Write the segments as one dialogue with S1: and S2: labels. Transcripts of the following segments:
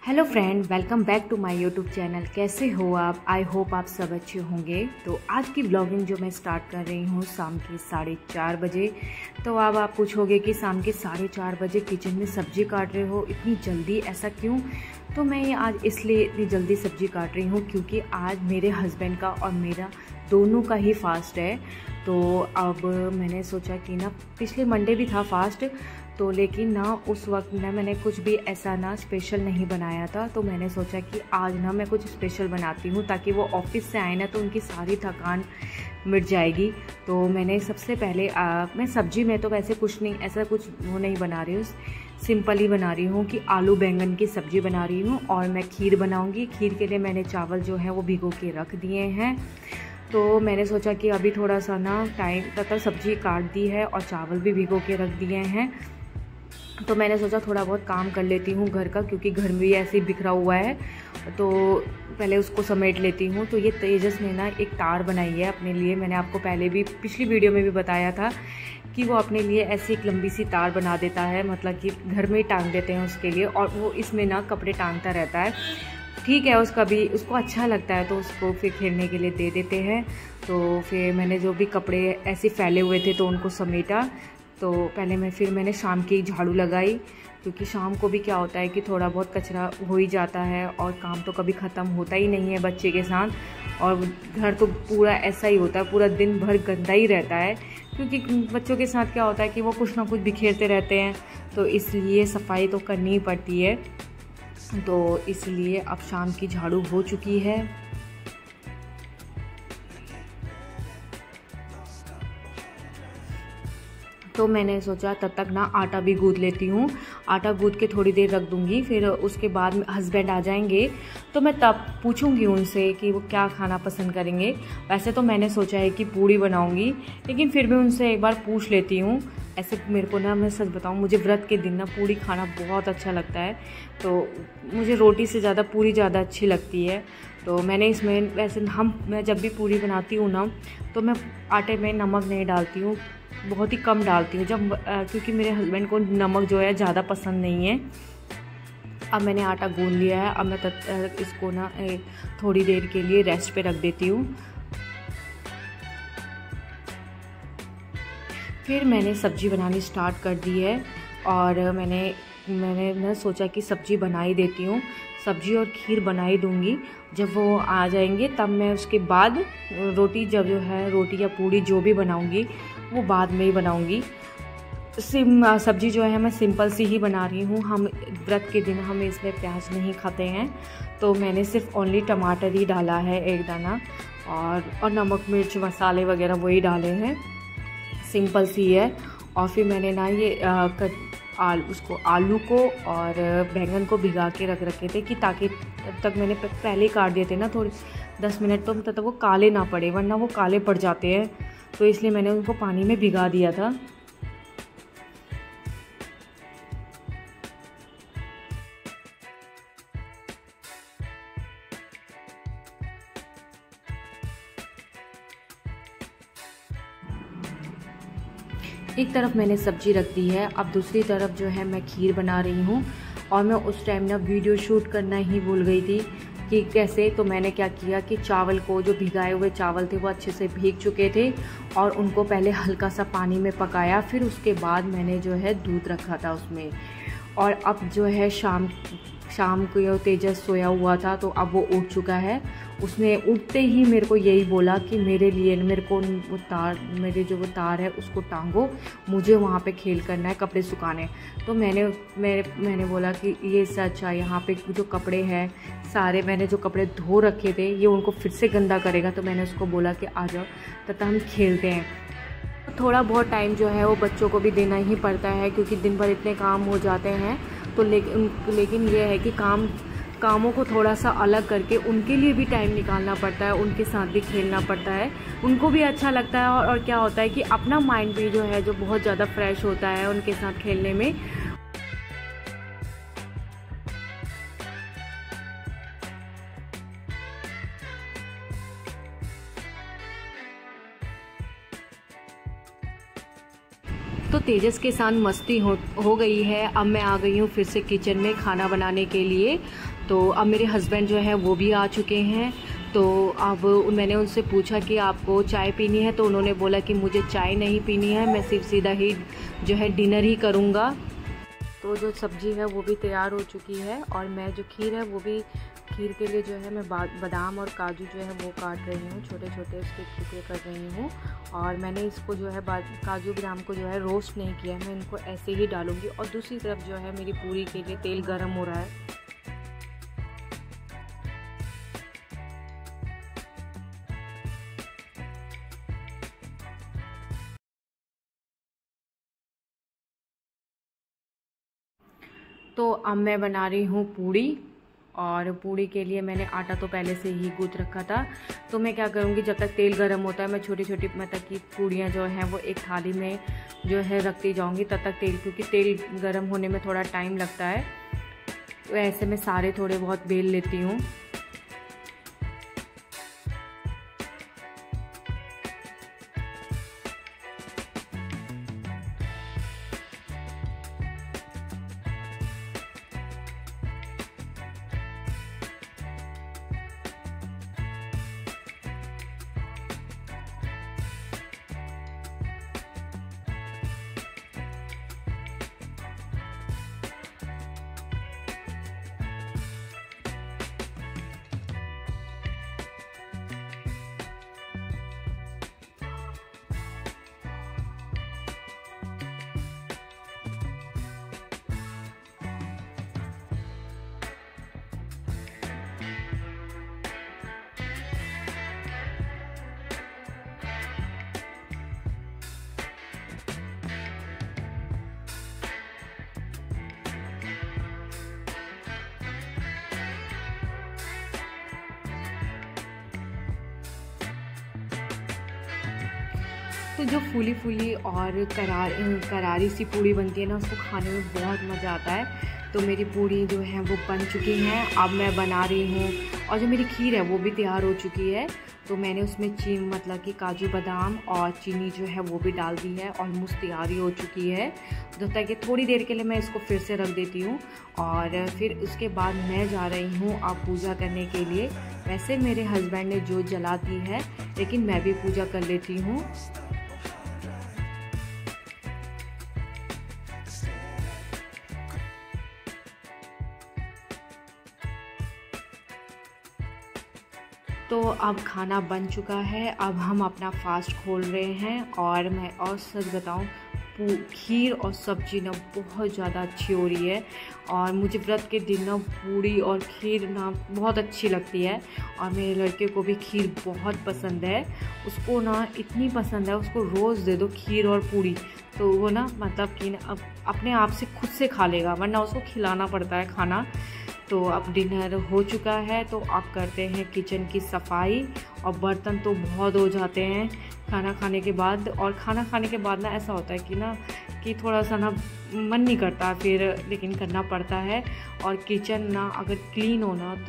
S1: Hello friend, welcome back to my YouTube channel. कैसे हो आप? आई होप आप सब अच्छे होंगे। तो आज की ब्लॉगिंग जो मैं स्टार्ट कर रही हूँ शाम के 4:30 बजे। तो अब आप पूछोगे कि शाम के 4:30 बजे किचन में सब्जी काट रहे हो, इतनी जल्दी, ऐसा क्यों? तो मैं ये आज इसलिए इतनी जल्दी सब्जी काट रही हूँ क्योंकि आज मेरे हस्बैंड का और मेरा दोनों का ही फास्ट है। तो अब मैंने सोचा कि ना, पिछले मंडे भी था फास्ट, तो लेकिन ना उस वक्त ना मैंने कुछ भी ऐसा ना स्पेशल नहीं बनाया था। तो मैंने सोचा कि आज ना मैं कुछ स्पेशल बनाती हूँ ताकि वो ऑफिस से आए ना तो उनकी सारी थकान मिट जाएगी। तो मैंने सबसे पहले मैं सब्जी में तो वैसे कुछ नहीं, ऐसा कुछ वो नहीं बना रही हूँ, सिंपल ही बना रही हूँ कि आलू बैंगन की सब्ज़ी बना रही हूँ। और मैं खीर बनाऊँगी। खीर के लिए मैंने चावल जो है वो भिगो के रख दिए हैं। तो मैंने सोचा कि अभी थोड़ा सा ना टाइम तक सब्ज़ी काट दी है और चावल भी भिगो के रख दिए हैं। तो मैंने सोचा थोड़ा बहुत काम कर लेती हूँ घर का, क्योंकि घर में भी ऐसे ही बिखरा हुआ है, तो पहले उसको समेट लेती हूँ। तो ये तेजस ने ना एक तार बनाई है अपने लिए। मैंने आपको पहले भी पिछली वीडियो में भी बताया था कि वो अपने लिए ऐसी एक लंबी सी तार बना देता है, मतलब कि घर में ही टांग देते हैं उसके लिए, और वो इसमें ना कपड़े टांगता रहता है। ठीक है, उसको अच्छा लगता है तो उसको फिर खेलने के लिए दे देते हैं। तो फिर मैंने जो भी कपड़े ऐसे फैले हुए थे तो उनको समेटा। तो पहले मैंने शाम की झाड़ू लगाई, क्योंकि शाम को भी क्या होता है कि थोड़ा बहुत कचरा हो ही जाता है और काम तो कभी ख़त्म होता ही नहीं है बच्चे के साथ। और घर तो पूरा ऐसा ही होता है, पूरा दिन भर गंदा ही रहता है, क्योंकि बच्चों के साथ क्या होता है कि वो कुछ ना कुछ बिखेरते रहते हैं, तो इसलिए सफाई तो करनी ही पड़ती है। तो इसलिए अब शाम की झाड़ू हो चुकी है। तो मैंने सोचा तब तक ना आटा भी गूँथ लेती हूँ। आटा गूँथ के थोड़ी देर रख दूँगी, फिर उसके बाद हस्बैंड आ जाएंगे तो मैं तब पूछूँगी उनसे कि वो क्या खाना पसंद करेंगे। वैसे तो मैंने सोचा है कि पूड़ी बनाऊँगी, लेकिन फिर भी उनसे एक बार पूछ लेती हूँ। ऐसे मेरे को ना, मैं सच बताऊँ, मुझे व्रत के दिन ना पूड़ी खाना बहुत अच्छा लगता है। तो मुझे रोटी से ज़्यादा पूड़ी ज़्यादा अच्छी लगती है। तो मैंने इसमें वैसे मैं जब भी पूड़ी बनाती हूँ ना, तो मैं आटे में नमक नहीं डालती हूँ, बहुत ही कम डालती हूँ क्योंकि मेरे हस्बैंड को नमक जो है ज़्यादा पसंद नहीं है। अब मैंने आटा गूंद लिया है। अब मैं इसको ना थोड़ी देर के लिए रेस्ट पे रख देती हूँ। फिर मैंने सब्ज़ी बनानी स्टार्ट कर दी है, और मैंने ना सोचा कि सब्ज़ी बना ही देती हूँ, सब्ज़ी और खीर बना ही दूँगी। जब वो आ जाएंगे तब मैं उसके बाद रोटी रोटी या पूड़ी जो भी बनाऊँगी वो बाद में ही बनाऊँगी। सब्ज़ी जो है मैं सिंपल सी ही बना रही हूँ। हम व्रत के दिन हम इसमें प्याज नहीं खाते हैं, तो मैंने सिर्फ ओनली टमाटर ही डाला है, एक दाना, और नमक मिर्च मसाले वगैरह वही डाले हैं, सिंपल सी है। और फिर मैंने ना ये आलू को और बैंगन को भिगा के रख रखे थे, कि ताकि तब तक मैंने पहले ही काट दिए थे ना थोड़ी 10 मिनट, तो तब तक वो काले ना पड़े, वरना वो काले पड़ जाते हैं। तो इसलिए मैंने उनको पानी में भिगा दिया था। एक तरफ मैंने सब्ज़ी रख दी है, अब दूसरी तरफ जो है मैं खीर बना रही हूँ। और मैं उस टाइम ना वीडियो शूट करना ही भूल गई थी कि कैसे। तो मैंने क्या किया कि चावल को, जो भिगाए हुए चावल थे वो अच्छे से भीग चुके थे, और उनको पहले हल्का सा पानी में पकाया, फिर उसके बाद मैंने जो है दूध रखा था उसमें। और अब जो है शाम को तेजस सोया हुआ था, तो अब वो उठ चुका है। उसने उठते ही मेरे को यही बोला कि मेरे को वो तार है उसको टांगो, मुझे वहाँ पे खेल करना है, कपड़े सुखाने। तो मैंने बोला कि ये सच है, यहाँ पे जो कपड़े हैं सारे, मैंने जो कपड़े धो रखे थे ये उनको फिर से गंदा करेगा। तो मैंने उसको बोला कि आ जाओ तथा हम खेलते हैं। थोड़ा बहुत टाइम जो है वो बच्चों को भी देना ही पड़ता है, क्योंकि दिन भर इतने काम हो जाते हैं। तो लेकिन ये है कि कामों को थोड़ा सा अलग करके उनके लिए भी टाइम निकालना पड़ता है, उनके साथ भी खेलना पड़ता है, उनको भी अच्छा लगता है। और क्या होता है कि अपना माइंड भी जो है जो बहुत ज़्यादा फ्रेश होता है उनके साथ खेलने में। तो तेजस के साथ मस्ती हो गई है। अब मैं आ गई हूँ फिर से किचन में खाना बनाने के लिए। तो अब मेरे हस्बैंड जो है वो भी आ चुके हैं। तो अब मैंने उनसे पूछा कि आपको चाय पीनी है, तो उन्होंने बोला कि मुझे चाय नहीं पीनी है, मैं सिर्फ सीधा ही जो है डिनर ही करूँगा। तो जो सब्ज़ी है वो भी तैयार हो चुकी है और मैं जो खीर है वो भी, खीर के लिए जो है मैं बादाम और काजू जो है वो काट रही हूँ, छोटे छोटे उसके टुकड़े कर रही हूँ। और मैंने इसको जो है काजू बादाम को जो है रोस्ट नहीं किया है, मैं इनको ऐसे ही डालूँगी। और दूसरी तरफ जो है मेरी पूरी के लिए तेल गर्म हो रहा है। तो अब मैं बना रही हूँ पूड़ी, और पूड़ी के लिए मैंने आटा तो पहले से ही गूँथ रखा था। तो मैं क्या करूँगी, जब तक तेल गर्म होता है मैं छोटी छोटी मतलब कि पूड़ियाँ जो हैं वो एक थाली में जो है रखती जाऊँगी तब तक तेल, क्योंकि तेल गर्म होने में थोड़ा टाइम लगता है। तो ऐसे में सारे थोड़े बहुत बेल लेती हूँ। तो जो फूली फूली और करारी सी पूड़ी बनती है ना, उसको खाने में बहुत मज़ा आता है। तो मेरी पूड़ी जो है वो बन चुकी हैं, अब मैं बना रही हूँ। और जो मेरी खीर है वो भी तैयार हो चुकी है। तो मैंने उसमें मतलब कि काजू बादाम और चीनी जो है वो भी डाल दी है, ऑलमोस्ट तैयारी हो चुकी है। तो ताकि थोड़ी देर के लिए मैं इसको फिर से रख देती हूँ, और फिर उसके बाद मैं जा रही हूँ अब पूजा करने के लिए। वैसे मेरे हस्बैंड ने जोत जला दी है, लेकिन मैं भी पूजा कर लेती हूँ। तो अब खाना बन चुका है, अब हम अपना फास्ट खोल रहे हैं। और मैं और सच बताऊं, खीर और सब्ज़ी ना बहुत ज़्यादा अच्छी हो रही है। और मुझे व्रत के दिन ना पूड़ी और खीर ना बहुत अच्छी लगती है। और मेरे लड़के को भी खीर बहुत पसंद है, उसको ना इतनी पसंद है, उसको रोज़ दे दो खीर और पूड़ी तो वो ना मतलब कि ना अब अपने आप से खुद से खा लेगा, वरना उसको खिलाना पड़ता है खाना। तो अब डिनर हो चुका है, तो अब करते हैं किचन की सफाई। और बर्तन तो बहुत हो जाते हैं खाना खाने के बाद। और खाना खाने के बाद ना ऐसा होता है कि ना कि थोड़ा सा ना मन नहीं करता फिर, लेकिन करना पड़ता है। और किचन ना अगर क्लीन हो ना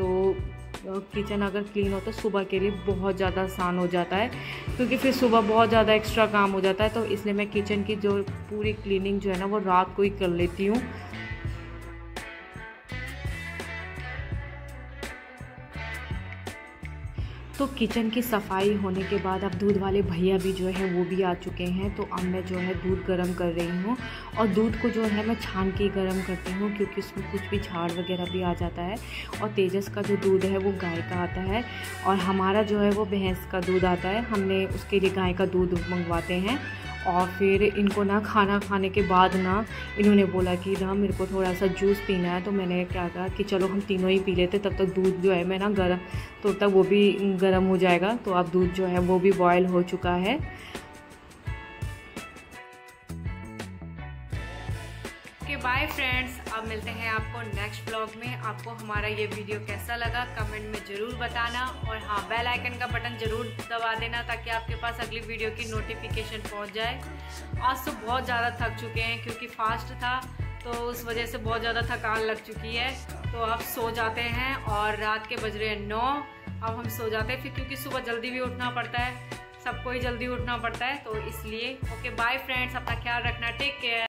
S1: तो सुबह के लिए बहुत ज़्यादा आसान हो जाता है, क्योंकि फिर सुबह बहुत ज़्यादा एक्स्ट्रा काम हो जाता है। तो इसलिए मैं किचन की जो पूरी क्लीनिंग जो है ना वो रात को ही कर लेती हूँ। तो किचन की सफाई होने के बाद अब दूध वाले भैया भी जो है वो भी आ चुके हैं। तो अब मैं जो है दूध गर्म कर रही हूँ, और दूध को जो है मैं छान के गर्म करती हूँ, क्योंकि उसमें कुछ भी झाड़ वगैरह भी आ जाता है। और तेजस का जो दूध है वो गाय का आता है, और हमारा जो है वो भैंस का दूध आता है। हमने उसके लिए गाय का दूध मंगवाते हैं। और फिर इनको ना खाना खाने के बाद ना इन्होंने बोला कि ना मेरे को थोड़ा सा जूस पीना है। तो मैंने क्या कहा कि चलो हम तीनों ही पी लेते, तब तक दूध जो है मैं ना गर्म, तो तब वो भी गर्म हो जाएगा। तो अब दूध जो है वो भी बॉयल हो चुका है। बाय फ्रेंड्स, अब मिलते हैं आपको नेक्स्ट ब्लॉग में। आपको हमारा ये वीडियो कैसा लगा कमेंट में ज़रूर बताना, और हाँ बेल आइकन का बटन ज़रूर दबा देना ताकि आपके पास अगली वीडियो की नोटिफिकेशन पहुंच जाए। आज तो बहुत ज़्यादा थक चुके हैं, क्योंकि फास्ट था तो उस वजह से बहुत ज़्यादा थकान लग चुकी है। तो अब सो जाते हैं, और रात के बज रहे हैं 9। अब हम सो जाते हैं फिर, क्योंकि सुबह जल्दी भी उठना पड़ता है, सबको ही जल्दी उठना पड़ता है, तो इसलिए। ओके बाय फ्रेंड्स, अपना ख्याल रखना, टेक केयर।